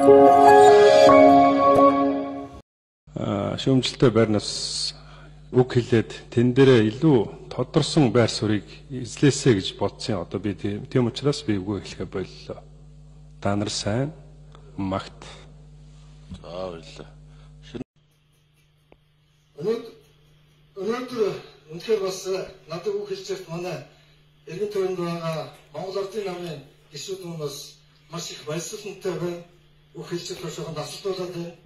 Шүүмжлэлтэй байрнаас үг хэлээд тэн дээрээ илүү тодорсон байр суурийг эзлээсэ гэж бодсон. Одоо би тийм учраас би үгөө хэлэхэ боллоо. Та нар сайн магт. За баярлалаа. Өнөөдөр үнэхээр бас надад үг хэлчихсэн манай эргэн тойронд байгаа Монгол Ордын намын гишүүд нь бас маш их баярлалтай байна. Үг хэлчих тушааханд асуултуулаад байна.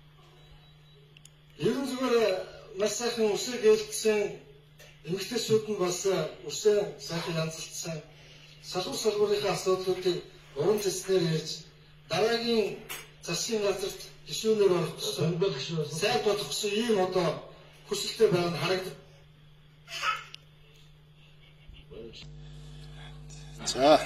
Ерөн зүгээр маш сайхан үсэг ээлжсэн эмэгтэйчүүд нь бас үсээ сайхан янзлсан салгуурынхаа асуудлуудыг уран зэснээр ярьж дараагийн засгийн газарт гишүүнээр орчихсон сайн болгосон ийм одоо хүсэлтэй байгаа нь харагдав. За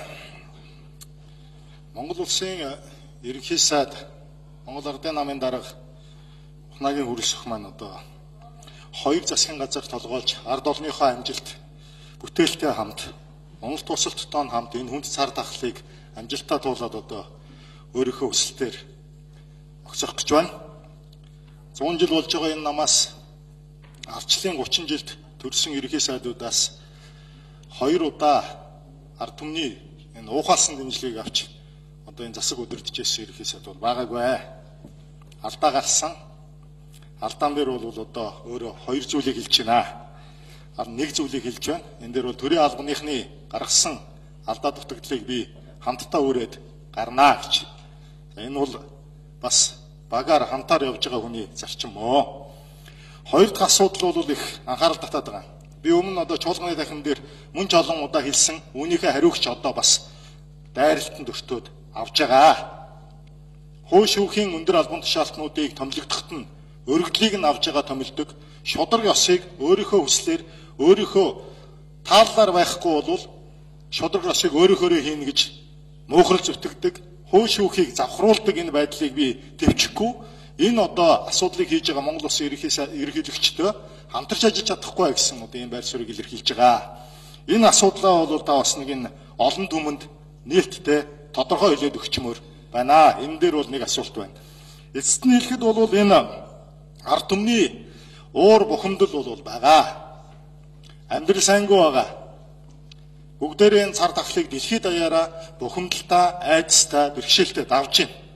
Монгол улсын ерөнхий сайд Монгол Ордын намын дарга Ухнагийн хүрэлцэх маань одоо хоёр засгийн газар толгойлж ард олонныхоо амжилт бүтээлтэй хамт Монгол тусалттай хамт энэ хүнд цар тахлыг амжилтаа туулаад одоо өөрийнхөө өсөлтөөр огцох гэж байна. 100 жил болж байгаа энэ намаас арчлын 30 жилд төрсэн ерөнхий сайдуудаас 2 удаа ард түмний энэ уухаалсан дэмжлэгийг авч одоо энэ засаг удирдахжсэн ерөнхий сайд бол байгаагүй. Алдаа гарсан. Алдаан дээр бол одоо өөрөө хоёр зүйлийг хэлж байна. Нэг зүйлийг хэлж байна. Энэ дээр бол төрийн албаныхны гаргасан алдаа дутагдлыг би хамтдаа үрээд гарнаа гэж. Энэ бол бас багаар хамтаар явж байгаа хүний зарчим мөө. Хоёр дахь асуудал бол их анхаарал татаад байгаа. Би өмнө одоо чуулганы танхим дээр мөн ч олон удаа хэлсэн үүнийхээ хариугч одоо бас дайралтанд өртөөд авж байгаа. Хууль шүүхийн өндөр албан тушаалтнуудыг томилогдоход нь өргөдлийг нь авж байгаа томилдог шудраг ёсыг өөрийнхөө хүслээр өөрийнхөө тааллаар байхгүй бол шудраг ёсыг өөрөөхөө хийнэ гэж муухрал зүтгэдэг хууль шүүхийг завхруулдаг энэ байдлыг би төвчөхгүй энэ одоо асуудлыг хийж байгаа Монгол Улсын ерөнхийлөгчдөө хамтарч ажиллаж чадахгүй гэсэн одоо энэ байр суурийг илэрхийлж байгаа. Энэ асуудлаа бол та бас нэг энэ олон түмэнд нээлттэй тодорхой хэлээд өгчмөр байна. Энэ дээр бол нэг асуулт байна. Эцэст нь хэлэхэд бол энэ ард түмний уур бухимдал бол байгаа. Амьдрал сайнгүй байгаа. Бүгдээрээ цар тахлыг дэлхийд даяараа бухимдалтай, айдастай, бэрхшээлтэй давж байна.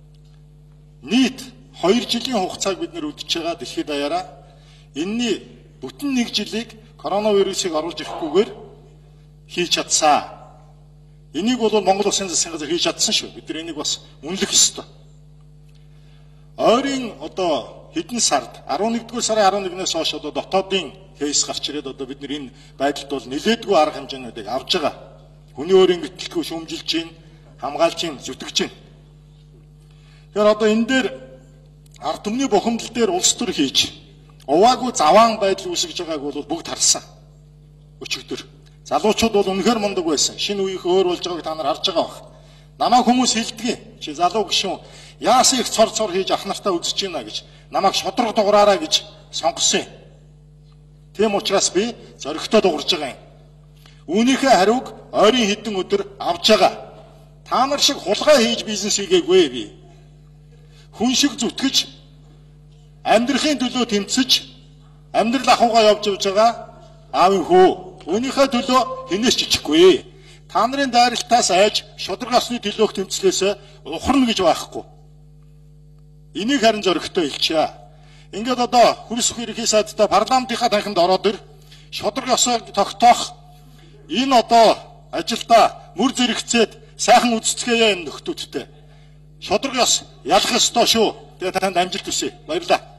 Нийт 2 жилийн хугацааг бид нэр үдчихэж байгаа дэлхийд даяараа. Энэний бүтэн 1 жилийг коронавирусыг оруулж ирэхгүйгээр хийж чадсан. Энийг бол Монгол Улсын засгийн газар хийж чадсан шүү. Бид нар энийг бас үнэлэх ёстой. Ойрын одоо хэдэн сард 11-р сарын 11-ээс хойш одоо дотоодын кейс гарч ирээд одоо бид энэ байдалд бол нэлээдгүй арга хэмжээнүүдийг авж байгаа. Хүний өөрийн гэтлэхүү шүүмжилж гин, хамгаалж гин, зүтгэж гин. Тэгэхээр одоо энэ дээр ард түмний бухимдал дээр улс төр хийж уваагүй заваан байдал үүсгэж байгааг бол бүгд харсан. Өчигдөр залуучууд бол үнэхээр мундаг байсан. Шинэ үеийнх өөр болж байгааг та нар харж байгаа бах. Намайг хүмүүс хэлдэг. Чи залуу гишүүн яасан их цор хийж ах нартаа үзэж байна гэж намайг шудраг дугаараа гэж сонгосон юм. Тийм учраас би зөрөгтэй дуурж байгаа юм. Үүнийхээ хариуг ойрын хэдэн өдөр авж байгаа. Та нар шиг хулгай хийж бизнес хийгээгүй би. Хүн шиг зүтгэж амьдрахын төлөө тэмцэж амьдрал ахуйгаа явж байгаа аав хөө. Үүнийхээ төлөө хинээс чичихгүй. Та нарын дайралтаас айж шудраг осны төлөөх тэмцлээс ухарна гэж байхгүй. Энийг харин зөрөгтэй хэлчихье. Ингээд одоо хөрсөх ерөнхий сайдтай парламентынхаа танхимд ороод ир шудраг ёсыг тогтоох энэ одоо ажилдаа мөр зэрэгцээд сайхан үздцгээе энэ нөхдүүдтэй. Шудраг ёс ялах ёстой шүү. Тэгээ танд амжилт хүсье. Баярлалаа.